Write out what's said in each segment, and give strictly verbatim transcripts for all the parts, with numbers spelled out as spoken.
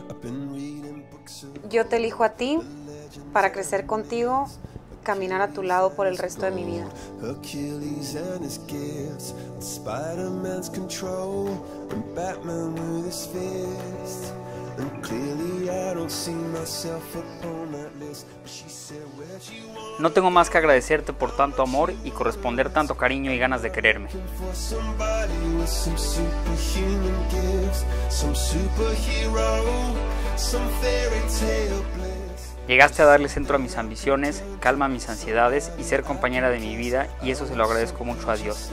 Yo te elijo a ti para crecer contigo, caminar a tu lado por el resto de mi vida. No tengo más que agradecerte por tanto amor y corresponder tanto cariño y ganas de quererme. Llegaste a darle centro a mis ambiciones, calma a mis ansiedades y ser compañera de mi vida, y eso se lo agradezco mucho a Dios.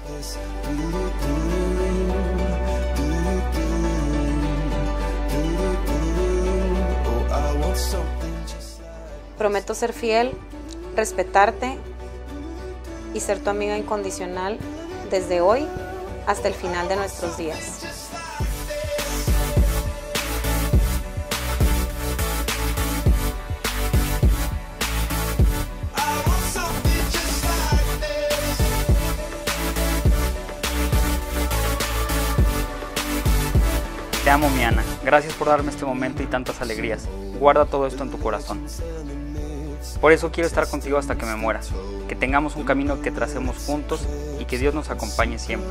Prometo ser fiel, respetarte y ser tu amiga incondicional desde hoy hasta el final de nuestros días. Te amo, mi Ana. Gracias por darme este momento y tantas alegrías. Guarda todo esto en tu corazón. Por eso quiero estar contigo hasta que me muera. Que tengamos un camino que tracemos juntos y que Dios nos acompañe siempre.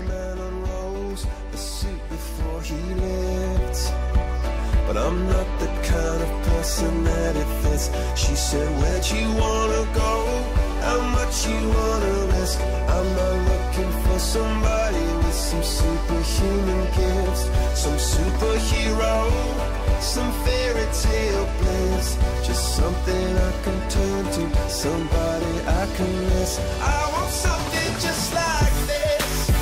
But I'm not the kind of person that it fits. She said, where'd you wanna go? How much you wanna risk? I'm not looking for somebody with some superhuman gifts, some superhero, some fairy tale bliss. Just something I can turn to, somebody I can miss. I want something just like this.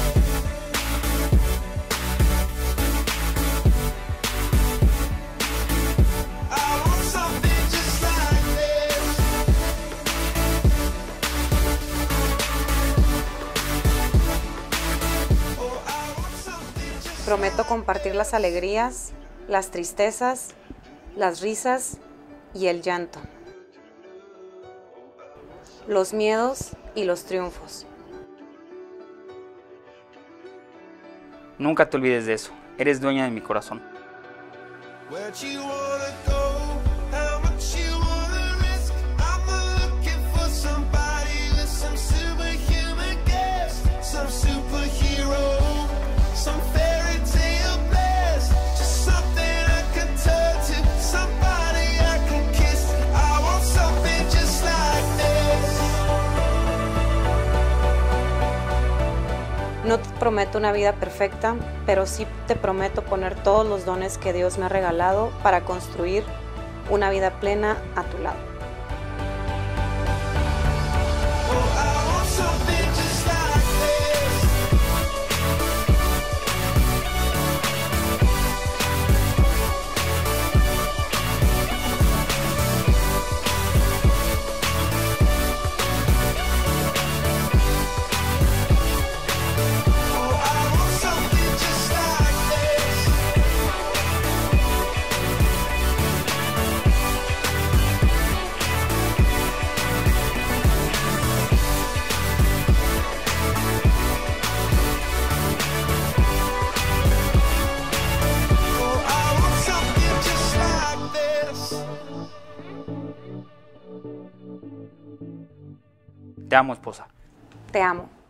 Prometo compartir las alegrías, las tristezas, las risas y el llanto, los miedos y los triunfos. Nunca te olvides de eso. Eres dueña de mi corazón. No te prometo una vida perfecta, pero sí te prometo poner todos los dones que Dios me ha regalado para construir una vida plena a tu lado. Te amo, esposa. Te amo.